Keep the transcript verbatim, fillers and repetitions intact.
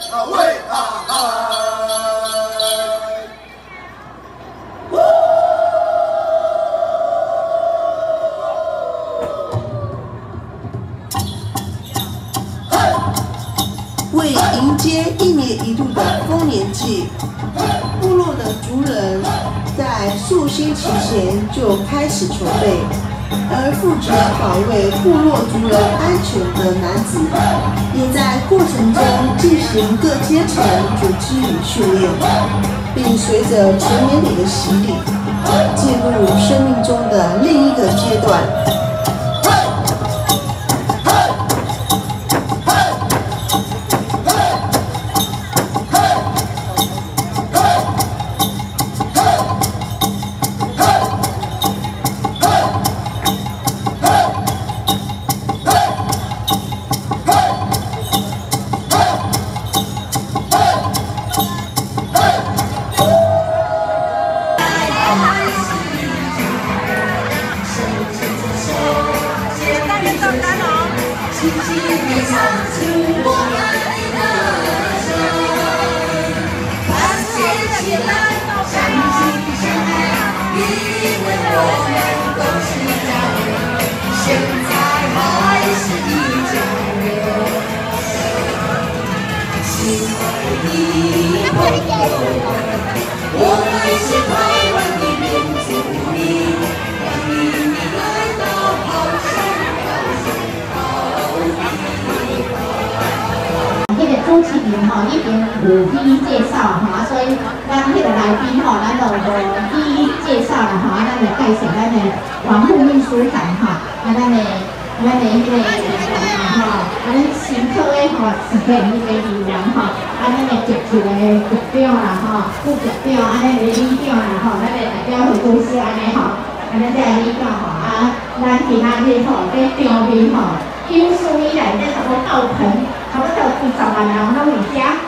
啊喂啊嗨！ 为迎接一年一度的丰年祭，部落的族人在数星期前就开始筹备，而负责保卫部落族人安全的男子，也在过程中进行各阶层组织与训练，并随着成年礼的洗礼，进入生命中的另一个阶段。 轻轻地唱出我们的歌声，团结起来，相亲相爱，因为我们都是家人，现在还是一家人。亲爱的朋友，我们是台湾的民族民，欢迎你来到好山。迄个主持人吼已经有一一介绍吼，所以咱迄个来宾吼，咱就无一一介绍啦吼，咱就介绍咱的王副秘书长吼，啊咱的咱的迄个议员啦吼，啊咱新科的吼实验迄个议员吼，啊咱的局级的局长啦吼，副局长，啊咱的理长啦吼，咱的代表会公司安尼吼，啊咱这理长吼，啊咱今仔日吼在场面吼。有史以来，这差不多到盆，差不多二十万人拢会食。